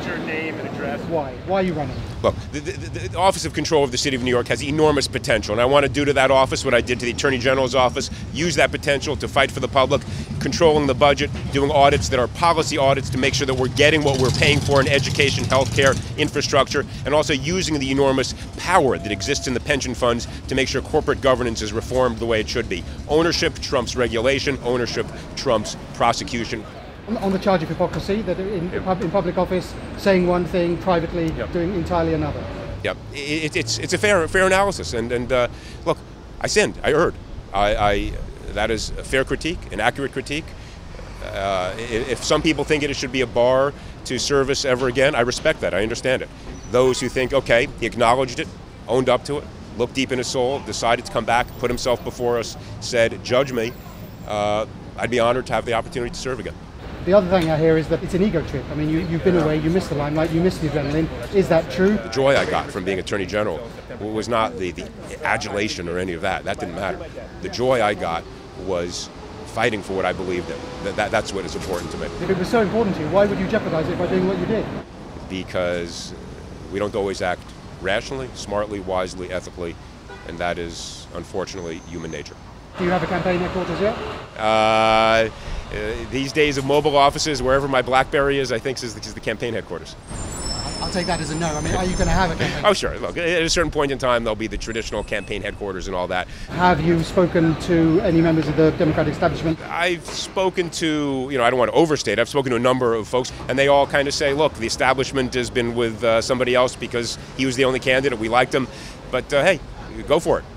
What's your name and address? Why? Why are you running? Look, the Office of Control of the City of New York has enormous potential, and I want to do to that office what I did to the Attorney General's office, use that potential to fight for the public, controlling the budget, doing audits that are policy audits to make sure that we're getting what we're paying for in education, healthcare, infrastructure, and also using the enormous power that exists in the pension funds to make sure corporate governance is reformed the way it should be. Ownership trumps regulation, ownership trumps prosecution. On the charge of hypocrisy, that in public office, saying one thing, privately doing entirely another. Yep, it's a fair analysis, and look, I sinned, I erred. That is a fair critique, an accurate critique. If some people think it should be a bar to service ever again, I respect that, I understand it. Those who think, okay, he acknowledged it, owned up to it, looked deep in his soul, decided to come back, put himself before us, said, judge me, I'd be honored to have the opportunity to serve again. The other thing I hear is that it's an ego trip. I mean, you've been away, you missed the limelight, you missed the adrenaline. Is that true? The joy I got from being Attorney General was not the adulation or any of that. That didn't matter. The joy I got was fighting for what I believed in. That's what is important to me. If it was so important to you, why would you jeopardize it by doing what you did? Because we don't always act rationally, smartly, wisely, ethically, and that is, unfortunately, human nature. Do you have a campaign headquarters yet? These days of mobile offices, wherever my BlackBerry is, I think is the campaign headquarters. I'll take that as a no. I mean, are you going to have a campaign? Oh, sure. Look, at a certain point in time, there'll be the traditional campaign headquarters and all that. Have you spoken to any members of the Democratic establishment? I've spoken to, I don't want to overstate, I've spoken to a number of folks, and they all kind of say, look, the establishment has been with somebody else because he was the only candidate, we liked him, but hey, go for it.